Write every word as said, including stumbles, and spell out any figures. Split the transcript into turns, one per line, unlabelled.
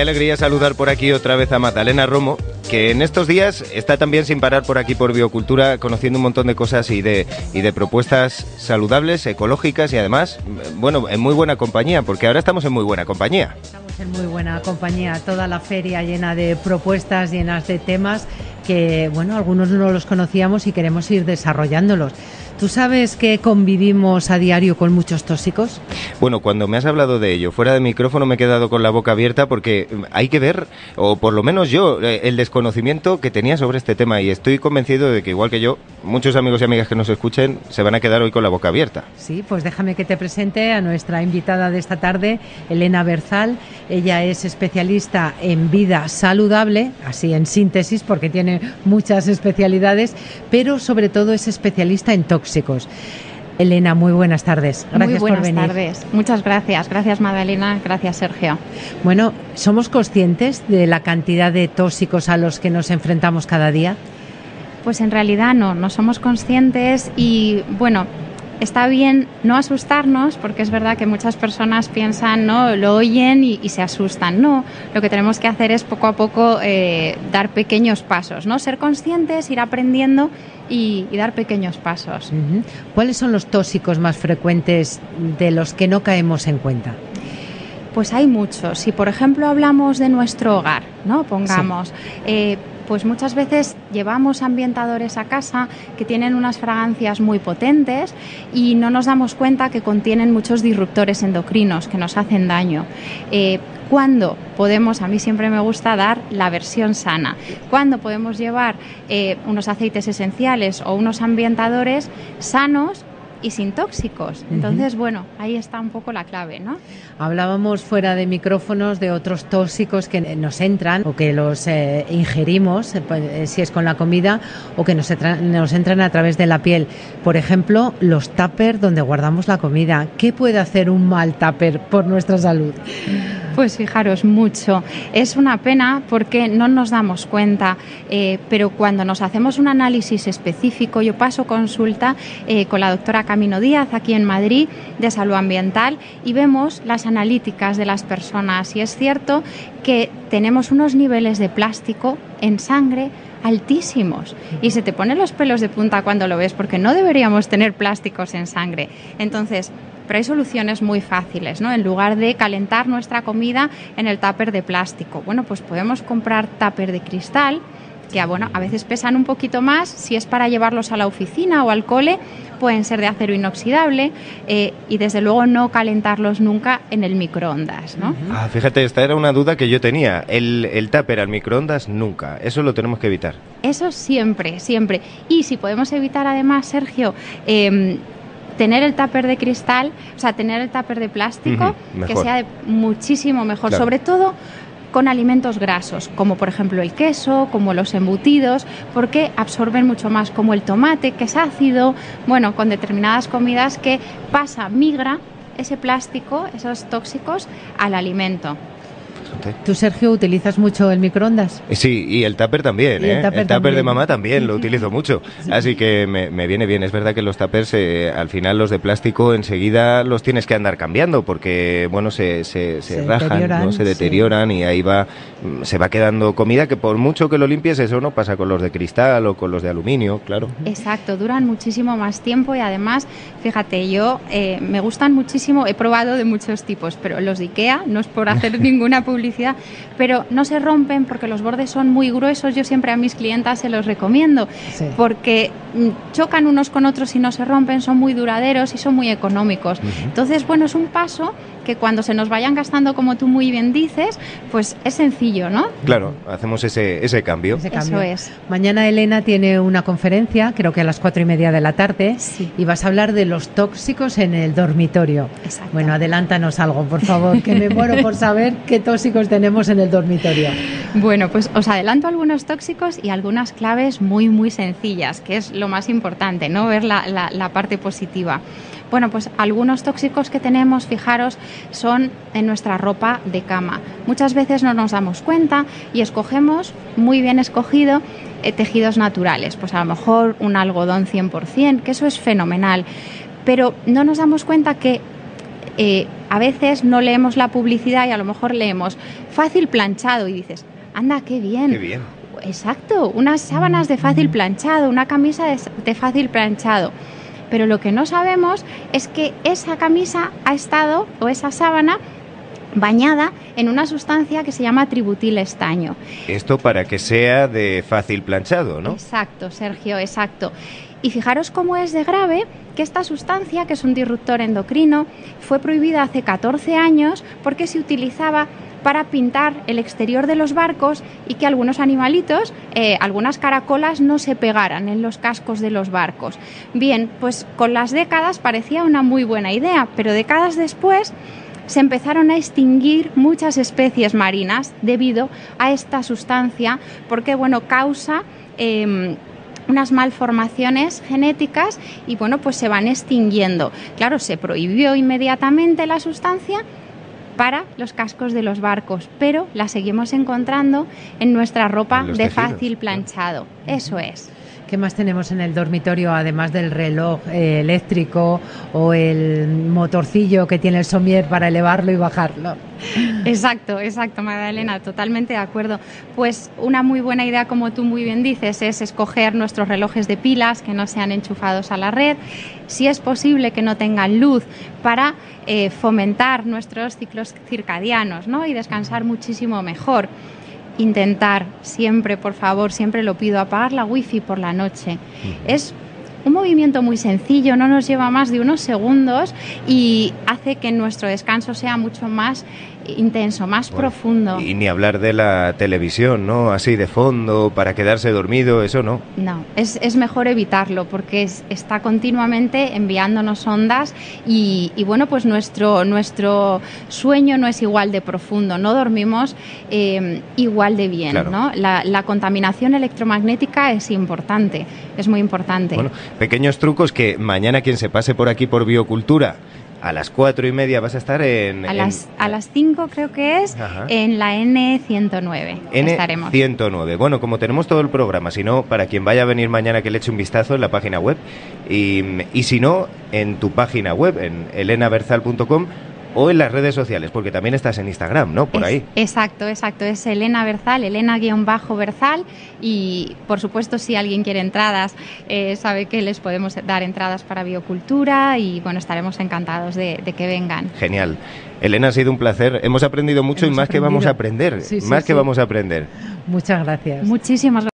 alegría saludar por aquí otra vez a Magdalena Romo, que en estos días está también sin parar por aquí por Biocultura, conociendo un montón de cosas y de, y de propuestas saludables, ecológicas y además, bueno, en muy buena compañía, porque ahora estamos en muy buena compañía.
Estamos en muy buena compañía, toda la feria llena de propuestas, llenas de temas que, bueno, algunos no los conocíamos y queremos ir desarrollándolos. ¿Tú sabes que convivimos a diario con muchos tóxicos?
Bueno, cuando me has hablado de ello, fuera de micrófono me he quedado con la boca abierta porque hay que ver, o por lo menos yo, el desconocimiento que tenía sobre este tema y estoy convencido de que igual que yo, muchos amigos y amigas que nos escuchen se van a quedar hoy con la boca abierta.
Sí, pues déjame que te presente a nuestra invitada de esta tarde, Elena Berzal. Ella es especialista en vida saludable, así en síntesis porque tiene muchas especialidades, pero sobre todo es especialista en tóxicos. Elena, muy buenas tardes. Gracias
muy buenas
por venir.
tardes. Muchas gracias. Gracias, Magdalena. Gracias, Sergio.
Bueno, ¿somos conscientes de la cantidad de tóxicos a los que nos enfrentamos cada día?
Pues en realidad no, no somos conscientes y, bueno, está bien no asustarnos, porque es verdad que muchas personas piensan, no, lo oyen y, y se asustan. No, lo que tenemos que hacer es poco a poco eh, dar pequeños pasos, ¿no? Ser conscientes, ir aprendiendo y, y dar pequeños pasos.
Uh-huh. ¿Cuáles son los tóxicos más frecuentes de los que no caemos en cuenta?
Pues hay muchos. Si, por ejemplo, hablamos de nuestro hogar, ¿no? Pongamos... Sí. Eh, pues muchas veces llevamos ambientadores a casa que tienen unas fragancias muy potentes y no nos damos cuenta que contienen muchos disruptores endocrinos que nos hacen daño. Eh, ¿Cuándo podemos, a mí siempre me gusta dar la versión sana, cuándo podemos llevar eh, unos aceites esenciales o unos ambientadores sanos y sin tóxicos? Entonces, uh-huh. bueno, ahí está un poco la clave, ¿no?
Hablábamos fuera de micrófonos de otros tóxicos que nos entran o que los eh, ingerimos, eh, si es con la comida, o que nos, entra, nos entran a través de la piel. Por ejemplo, los tuppers donde guardamos la comida. ¿Qué puede hacer un mal tupper por nuestra salud?
Pues fijaros mucho. Es una pena porque no nos damos cuenta, eh, pero cuando nos hacemos un análisis específico, yo paso consulta eh, con la doctora Camino Díaz aquí en Madrid de salud ambiental y vemos las analíticas de las personas y es cierto que tenemos unos niveles de plástico en sangre altísimos y se te ponen los pelos de punta cuando lo ves porque no deberíamos tener plásticos en sangre. Entonces, pero hay soluciones muy fáciles, ¿no? En lugar de calentar nuestra comida en el tupper de plástico, bueno, pues podemos comprar tupper de cristal que, bueno, a veces pesan un poquito más. Si es para llevarlos a la oficina o al cole, pueden ser de acero inoxidable eh, y desde luego no calentarlos nunca en el microondas, ¿no?
Ah, fíjate, esta era una duda que yo tenía. El, el tupper al microondas nunca. Eso lo tenemos que evitar.
Eso siempre, siempre. Y si podemos evitar además, Sergio, eh, tener el tupper de cristal, o sea, tener el tupper de plástico, uh-huh, que sea de muchísimo mejor, claro. Sobre todo con alimentos grasos, como por ejemplo el queso, como los embutidos, porque absorben mucho más, como el tomate, que es ácido, bueno, con determinadas comidas que pasa, migra ese plástico, esos tóxicos, al alimento.
¿Tú, Sergio, utilizas mucho el microondas?
Sí, y el tupper también, ¿eh? El tupper, el tupper de mamá también lo utilizo mucho. Sí. Así que me, me viene bien. Es verdad que los tuppers, eh, al final los de plástico, enseguida los tienes que andar cambiando porque, bueno, se, se, se, se rajan, ¿no? Se deterioran sí. Y ahí va, se va quedando comida que por mucho que lo limpies, eso no pasa con los de cristal o con los de aluminio, claro.
Exacto, duran muchísimo más tiempo y además, fíjate, yo eh, me gustan muchísimo, he probado de muchos tipos, pero los de Ikea, no es por hacer ninguna publicidad, pero no se rompen porque los bordes son muy gruesos. Yo siempre a mis clientas se los recomiendo sí. porque chocan unos con otros y no se rompen, son muy duraderos y son muy económicos. Uh-huh. Entonces, bueno, es un paso que cuando se nos vayan gastando, como tú muy bien dices, pues es sencillo, ¿no?
Claro, hacemos ese, ese cambio.
Ese cambio.
Eso es.
Mañana Elena tiene una conferencia, creo que a las cuatro y media de la tarde,
sí.
Y vas a hablar de los tóxicos en el dormitorio.
Exacto.
Bueno, adelántanos algo, por favor, que me muero por saber qué tóxicos tenemos en el dormitorio.
Bueno, pues os adelanto algunos tóxicos y algunas claves muy, muy sencillas, que es lo más importante, ¿no? Ver la, la, la parte positiva. Bueno, pues algunos tóxicos que tenemos, fijaros, son en nuestra ropa de cama. Muchas veces no nos damos cuenta y escogemos, muy bien escogido, eh, tejidos naturales. Pues a lo mejor un algodón cien por ciento, que eso es fenomenal. Pero no nos damos cuenta que eh, a veces no leemos la publicidad y a lo mejor leemos fácil planchado y dices, anda, qué bien.
Qué bien.
Exacto, unas sábanas de fácil planchado, una camisa de, de fácil planchado. Pero lo que no sabemos es que esa camisa ha estado, o esa sábana, bañada en una sustancia que se llama tributil estaño.
Esto para que sea de fácil planchado, ¿no?
Exacto, Sergio, exacto. Y fijaros cómo es de grave que esta sustancia, que es un disruptor endocrino, fue prohibida hace catorce años porque se utilizaba para pintar el exterior de los barcos y que algunos animalitos, eh, algunas caracolas, no se pegaran en los cascos de los barcos. Bien, pues con las décadas parecía una muy buena idea, pero décadas después se empezaron a extinguir muchas especies marinas debido a esta sustancia, porque bueno, causa eh, unas malformaciones genéticas y bueno, pues se van extinguiendo. Claro, se prohibió inmediatamente la sustancia para los cascos de los barcos, pero la seguimos encontrando en nuestra ropa
en
de
tejidos,
fácil planchado.
¿no?
Eso es.
¿Qué más tenemos en el dormitorio, además del reloj eh, eléctrico o el motorcillo que tiene el somier para elevarlo y bajarlo?
Exacto, exacto, Magdalena, totalmente de acuerdo. Pues una muy buena idea, como tú muy bien dices, es escoger nuestros relojes de pilas que no sean enchufados a la red, si es posible que no tengan luz, para eh, fomentar nuestros ciclos circadianos, ¿no? Y descansar muchísimo mejor. Intentar siempre, por favor, siempre lo pido, apagar la wifi por la noche. Uh-huh. Es un movimiento muy sencillo, no nos lleva más de unos segundos y hace que nuestro descanso sea mucho más intenso, más bueno, profundo.
Y ni hablar de la televisión, ¿no? Así de fondo, para quedarse dormido, eso no.
No, es, es mejor evitarlo porque es, está continuamente enviándonos ondas y, y bueno, pues nuestro, nuestro sueño no es igual de profundo, no dormimos eh, igual de bien, claro. ¿no? La, la contaminación electromagnética es importante, es muy importante.
Bueno, pequeños trucos que mañana quien se pase por aquí por Biocultura, a las cuatro y media vas a estar en...
A
en...
las a las cinco creo que es, Ajá. en la N ciento nueve estaremos.
N ciento nueve. Bueno, como tenemos todo el programa, si no, para quien vaya a venir mañana que le eche un vistazo en la página web. Y, y si no, en tu página web, en elena berzal punto com o en las redes sociales, porque también estás en Instagram, ¿no? Por
es,
ahí.
Exacto, exacto. Es Elena Berzal, Elena-Berzal. Y, por supuesto, si alguien quiere entradas, eh, sabe que les podemos dar entradas para Biocultura y, bueno, estaremos encantados de, de que vengan.
Genial. Elena, ha sido un placer. Hemos aprendido mucho Hemos y más aprendido. que vamos a aprender. Sí, sí, más sí. que vamos a aprender.
Muchas gracias.
Muchísimas gracias.